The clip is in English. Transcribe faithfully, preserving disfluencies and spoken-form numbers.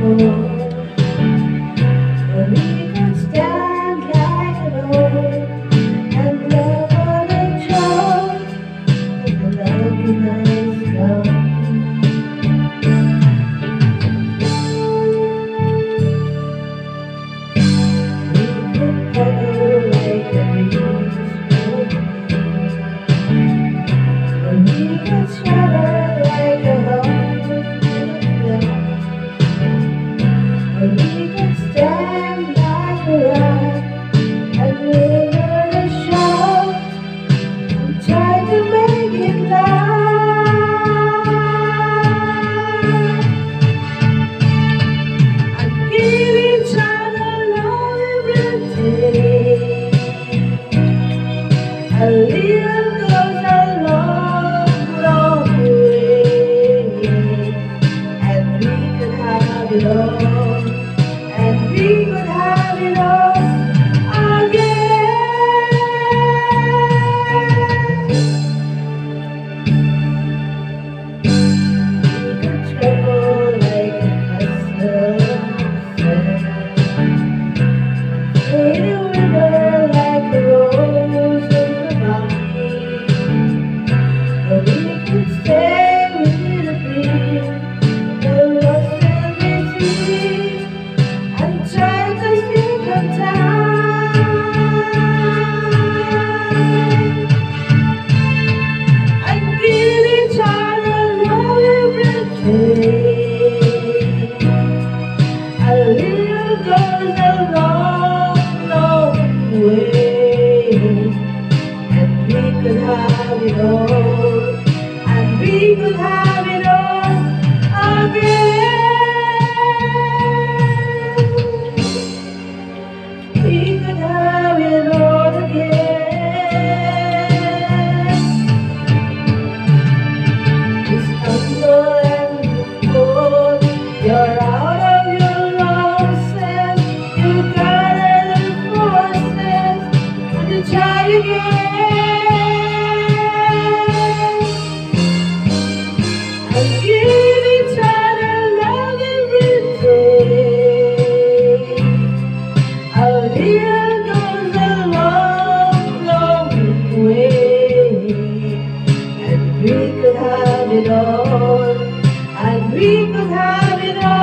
But we could stand like an old and love for the joy of the loveliness gone. We could follow like a breeze, and we could shatter like a heart in a flame. And we could stand like a rock and river a shout and try to make it loud and give each other love every day. A little goes a long, long way, and we could have it all, and we could have it all again. We could tremble like a castle of sand, fade a river like a rose in the valley. But we could stay with the breeze, the lost in between, and try to skip the time and give each other love every day. A little goes a long, long way, and we could have it all, and we could have it all again. We could have it all again. We stumble and we fall, you're out of your losses, you gather the forces, and you try again, and give each other love every day. A little goes a long, long way, and we could have it all, and we could have it all